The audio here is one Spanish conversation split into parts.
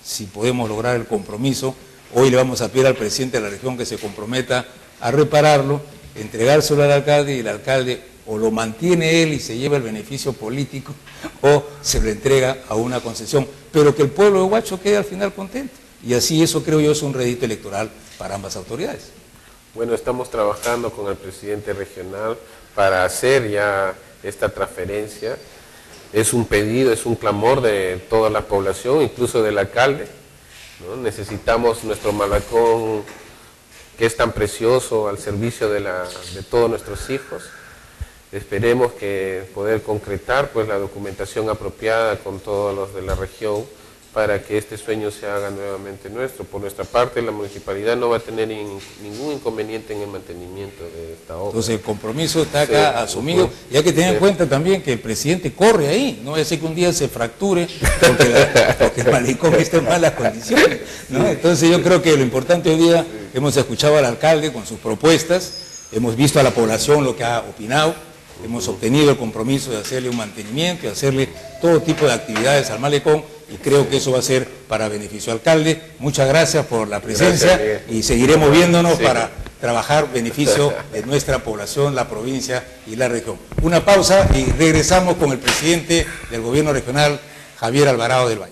si podemos lograr el compromiso. Hoy le vamos a pedir al presidente de la región que se comprometa a repararlo, entregárselo al alcalde, y el alcalde o lo mantiene él y se lleva el beneficio político, o se lo entrega a una concesión, pero que el pueblo de Huacho quede al final contento. Y así, eso creo yo es un rédito electoral para ambas autoridades. Bueno, estamos trabajando con el presidente regional para hacer ya esta transferencia. Es un pedido, es un clamor de toda la población, incluso del alcalde, ¿no? Necesitamos nuestro Malacón, que es tan precioso, al servicio de todos nuestros hijos. Esperemos que poder concretar pues la documentación apropiada con todos los de la región para que este sueño se haga nuevamente nuestro. Por nuestra parte, la municipalidad no va a tener ningún inconveniente en el mantenimiento de esta obra. Entonces el compromiso está acá asumido, y hay que tener en cuenta también que el presidente corre ahí, no es que un día se fracture porque el malecón está en malas condiciones, ¿no? Entonces yo creo que lo importante hoy día, hemos escuchado al alcalde con sus propuestas, hemos visto a la población lo que ha opinado, hemos obtenido el compromiso de hacerle un mantenimiento, de hacerle todo tipo de actividades al malecón, y creo que eso va a ser para beneficio del alcalde. Muchas gracias por la presencia y seguiremos viéndonos para trabajar beneficio de nuestra población, la provincia y la región. Una pausa y regresamos con el presidente del gobierno regional, Javier Alvarado del Valle.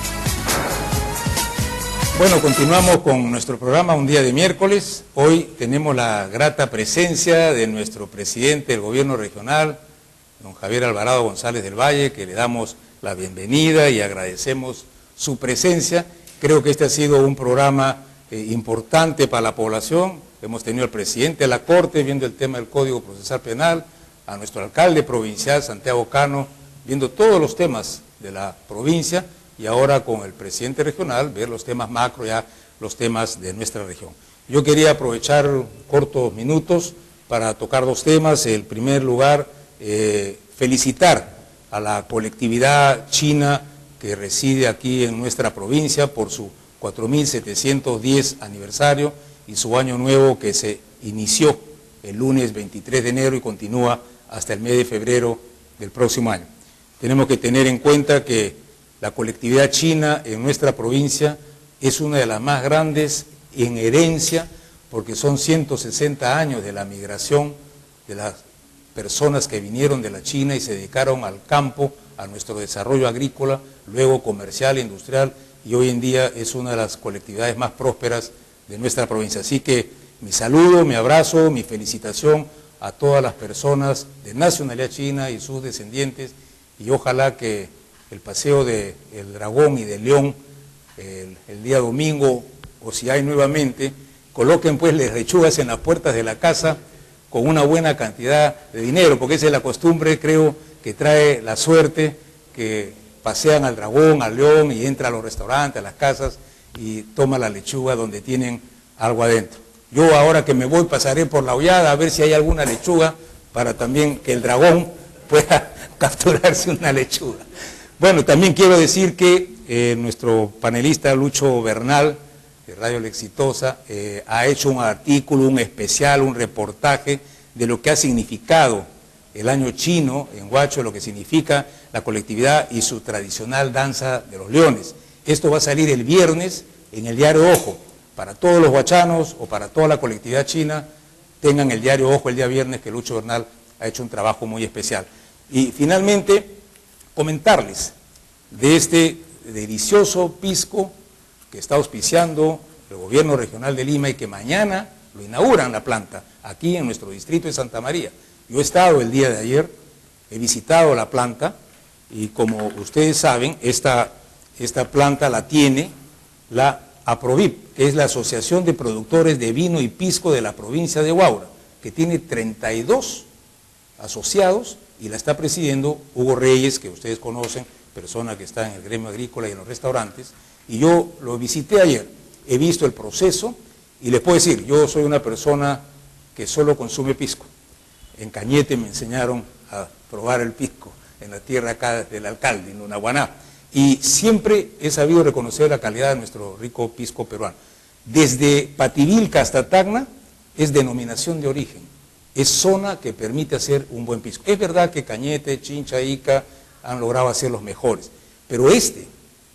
Bueno, continuamos con nuestro programa un día de miércoles. Hoy tenemos la grata presencia de nuestro presidente del gobierno regional, don Javier Alvarado González del Valle, que le damos la bienvenida y agradecemos su presencia. Creo que este ha sido un programa importante para la población. Hemos tenido al presidente de la Corte viendo el tema del Código Procesal Penal, a nuestro alcalde provincial, Santiago Cano, viendo todos los temas de la provincia, y ahora con el presidente regional, ver los temas macro, ya los temas de nuestra región. Yo quería aprovechar cortos minutos para tocar dos temas. En primer lugar, felicitar a la colectividad china que reside aquí en nuestra provincia por su 4.710 aniversario y su año nuevo, que se inició el lunes 23 de enero y continúa hasta el mes de febrero del próximo año. Tenemos que tener en cuenta que la colectividad china en nuestra provincia es una de las más grandes en herencia, porque son 160 años de la migración de las personas que vinieron de la China y se dedicaron al campo, a nuestro desarrollo agrícola, luego comercial, industrial, y hoy en día es una de las colectividades más prósperas de nuestra provincia. Así que mi saludo, mi abrazo, mi felicitación a todas las personas de nacionalidad china y sus descendientes, y ojalá que el paseo del Dragón y del León el día domingo, o si hay nuevamente, coloquen pues las lechugas en las puertas de la casa con una buena cantidad de dinero, porque esa es la costumbre, creo, que trae la suerte, que pasean al dragón, al león, y entra a los restaurantes, a las casas, y toma la lechuga donde tienen algo adentro. Yo ahora que me voy pasaré por la hollada a ver si hay alguna lechuga, para también que el dragón pueda capturarse una lechuga. Bueno, también quiero decir que nuestro panelista Lucho Bernal, de Radio La Exitosa, ha hecho un artículo, un especial, un reportaje de lo que ha significado el año chino en Huacho, lo que significa la colectividad y su tradicional danza de los leones. Esto va a salir el viernes en el diario Ojo. Para todos los huachanos o para toda la colectividad china, tengan el diario Ojo el día viernes, que Lucho Bernal ha hecho un trabajo muy especial. Y finalmente, comentarles de este delicioso pisco que está auspiciando el gobierno regional de Lima y que mañana lo inauguran la planta, aquí en nuestro distrito de Santa María. Yo he estado el día de ayer, he visitado la planta, y como ustedes saben, esta planta la tiene la APROVIP, que es la Asociación de Productores de Vino y Pisco de la provincia de Huaura, que tiene 32 asociados, y la está presidiendo Hugo Reyes, que ustedes conocen, persona que está en el gremio agrícola y en los restaurantes, y yo lo visité ayer, he visto el proceso, y les puedo decir, yo soy una persona que solo consume pisco. En Cañete me enseñaron a probar el pisco, en la tierra acá del alcalde, en Lunaguaná, y siempre he sabido reconocer la calidad de nuestro rico pisco peruano. Desde Pativilca hasta Tacna es denominación de origen, es zona que permite hacer un buen pisco. Es verdad que Cañete, Chincha, Ica han logrado hacer los mejores, pero este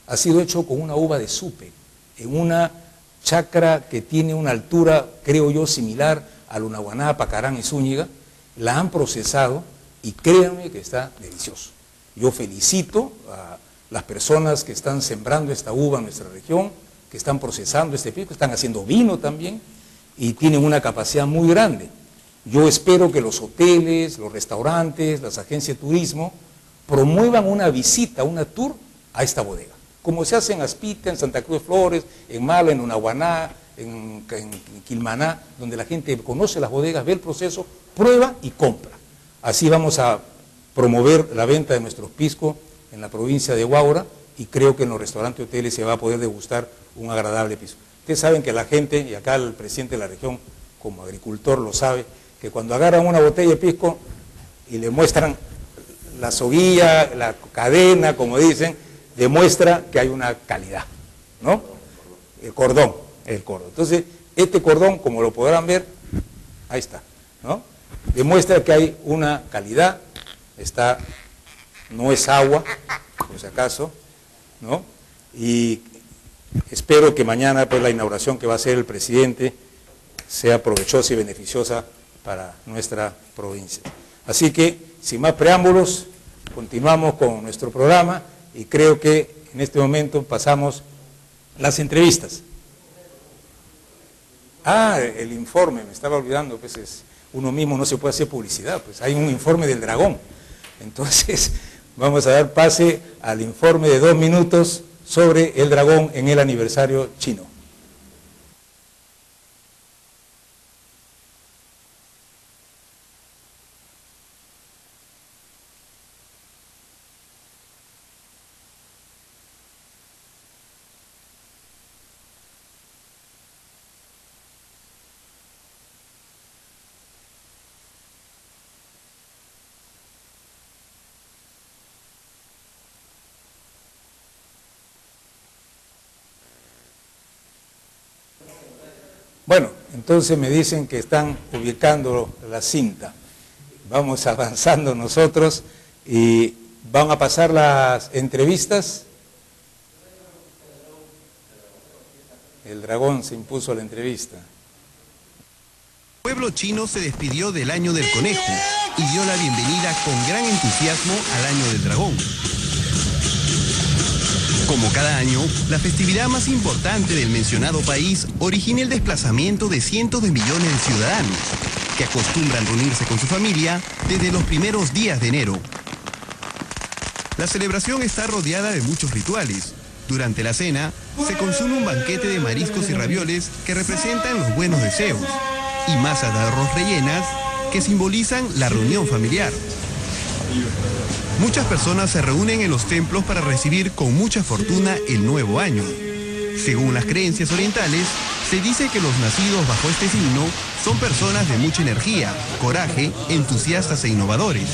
ha sido hecho con una uva de Supe, en una chacra que tiene una altura, creo yo, similar a Lunahuaná, Pacarán y Zúñiga. La han procesado y créanme que está delicioso. Yo felicito a las personas que están sembrando esta uva en nuestra región, que están procesando este pisco, están haciendo vino también y tienen una capacidad muy grande. Yo espero que los hoteles, los restaurantes, las agencias de turismo promuevan una visita, una tour a esta bodega, como se hace en Aspita, en Santa Cruz de Flores, en Mala, en Lunahuaná, en Quilmaná, donde la gente conoce las bodegas, ve el proceso, prueba y compra. Así vamos a promover la venta de nuestros piscos en la provincia de Huaura y creo que en los restaurantes y hoteles se va a poder degustar un agradable pisco. Ustedes saben que la gente, y acá el presidente de la región como agricultor lo sabe, que cuando agarran una botella de pisco y le muestran la soguilla, la cadena, como dicen, demuestra que hay una calidad, ¿no? El cordón. Entonces, este cordón, como lo podrán ver, ahí está, ¿no? Demuestra que hay una calidad, no es agua, por si acaso, ¿no? Y espero que mañana, pues, la inauguración que va a hacer el presidente sea provechosa y beneficiosa para nuestra provincia. Así que, sin más preámbulos, continuamos con nuestro programa y creo que en este momento pasamos las entrevistas. El informe, me estaba olvidando, pues uno mismo no se puede hacer publicidad, pues hay un informe del Dragón. Entonces, vamos a dar pase al informe de 2 minutos sobre el Dragón en el aniversario chino. Bueno, entonces me dicen que están ubicando la cinta. Vamos avanzando nosotros y van a pasar las entrevistas. El Dragón se impuso a la entrevista. El pueblo chino se despidió del Año del Conejo y dio la bienvenida con gran entusiasmo al Año del Dragón. Como cada año, la festividad más importante del mencionado país origina el desplazamiento de cientos de millones de ciudadanos que acostumbran reunirse con su familia desde los primeros días de enero. La celebración está rodeada de muchos rituales. Durante la cena, se consume un banquete de mariscos y ravioles que representan los buenos deseos y masas de arroz rellenas que simbolizan la reunión familiar. Muchas personas se reúnen en los templos para recibir con mucha fortuna el nuevo año. Según las creencias orientales, se dice que los nacidos bajo este signo son personas de mucha energía, coraje, entusiastas e innovadores.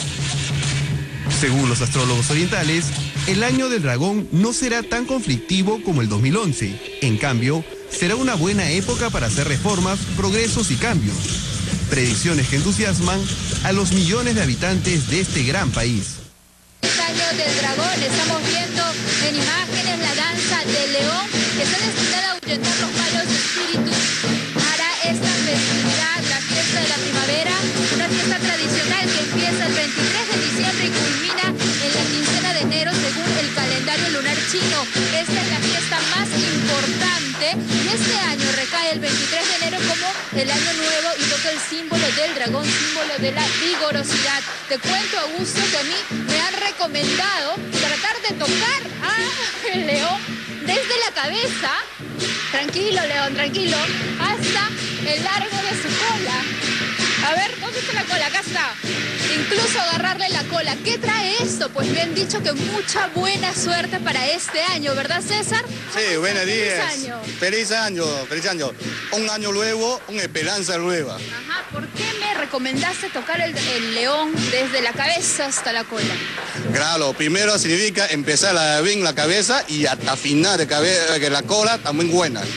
Según los astrólogos orientales, el Año del Dragón no será tan conflictivo como el 2011. En cambio, será una buena época para hacer reformas, progresos y cambios. Predicciones que entusiasman a los millones de habitantes de este gran país. Año del Dragón, estamos viendo en imágenes la danza del león que está destinada a ahuyentar los malos espíritus para esta festividad, la fiesta de la primavera, una fiesta tradicional que empieza el 23 de diciembre y culmina en la quincena de enero según el calendario lunar chino. Esta es la fiesta más importante y este año recae el 23 de enero como el año nuevo y toca el símbolo del dragón, símbolo de la vigorosidad. Te cuento, Augusto, que a mí me han recomendado tratar de tocar al león desde la cabeza, tranquilo león, tranquilo, hasta el largo de su cola. A ver, ¿dónde está la cola? Acá está. Incluso agarrarle la cola. ¿Qué trae esto? Pues me han dicho que mucha buena suerte para este año, ¿verdad, César? Sí, buenos días. Feliz año. Feliz año, feliz año. Un año nuevo, una esperanza nueva. Ajá, ¿por qué me recomendaste tocar el león desde la cabeza hasta la cola? Claro, primero significa empezar bien la cabeza y hasta final de cabeza, que la cola también buena.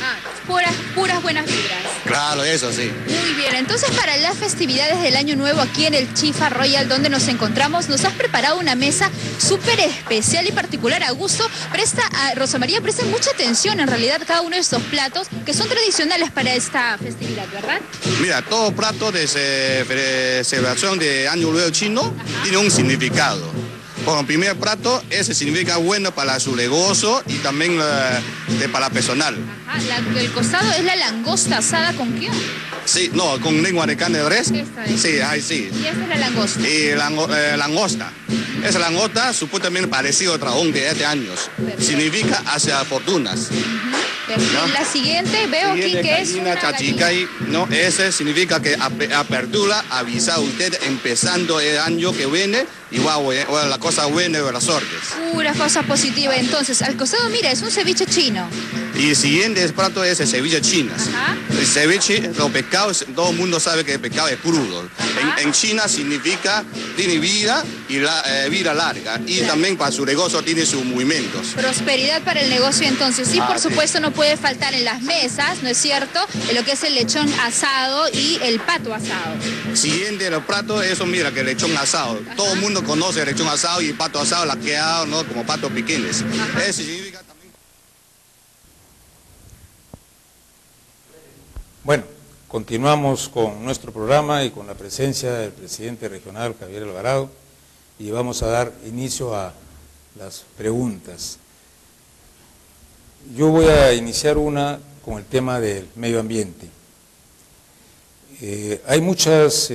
puras buenas vibras. Claro, eso sí. Muy bien, entonces para las festividades del Año Nuevo aquí en el Chifa Royal donde nos encontramos, nos has preparado una mesa súper especial y particular. Augusto, Rosa María, presta mucha atención en realidad a cada uno de estos platos que son tradicionales para esta festividad, ¿verdad? Mira, todo plato de celebración de Año Nuevo chino tiene un significado. Por el primer plato, ese significa bueno para su negocio y también para personal. Ajá, el costado es la langosta asada ¿con qué? Sí, no, con lengua de carne de res. Esta es. Sí, ahí sí. Y esta es la langosta. Y langosta. Esa langosta supuestamente parecido a dragón de 7 años. Perfecto. Significa hacia fortunas. Perfecto. La siguiente veo aquí que es una chachicay, no, ese significa que apertura, avisa a usted empezando el año que viene y va la cosa buena y las suertes. pura cosa positiva. Entonces, al costado, mira, es un ceviche chino. Y el siguiente plato es el ceviche chino. Ajá. El ceviche, los pescados, todo el mundo sabe que el pescado es crudo. En China significa, tiene vida y vida larga. Y claro, también para su negocio tiene sus movimientos. Prosperidad para el negocio entonces. Sí, por sí. supuesto no puede faltar en las mesas, ¿no es cierto? En lo que es el lechón asado y el pato asado. Siguiente los platos, eso mira, que el lechón asado. Ajá. Todo el mundo conoce el lechón asado y el pato asado, laqueado, ¿no? Como patos pequeños. Ajá. Eso significa también... Bueno, continuamos con nuestro programa y con la presencia del presidente regional Javier Alvarado y vamos a dar inicio a las preguntas. Yo voy a iniciar una con el tema del medio ambiente. Hay muchas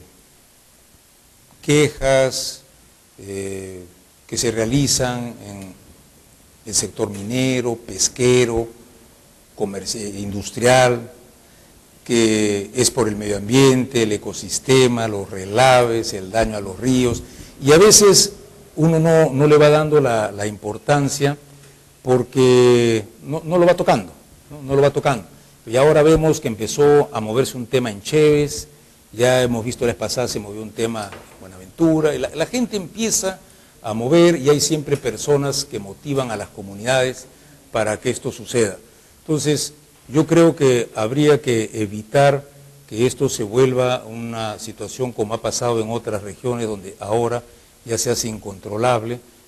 quejas que se realizan en el sector minero, pesquero, industrial, que es por el medio ambiente, el ecosistema, los relaves, el daño a los ríos, y a veces uno no le va dando la importancia porque no lo va tocando, no lo va tocando. Y ahora vemos que empezó a moverse un tema en Chévez, ya hemos visto la vez pasada se movió un tema en Buenaventura, y la gente empieza a mover y hay siempre personas que motivan a las comunidades para que esto suceda. Entonces, yo creo que habría que evitar que esto se vuelva una situación como ha pasado en otras regiones donde ahora ya se hace incontrolable,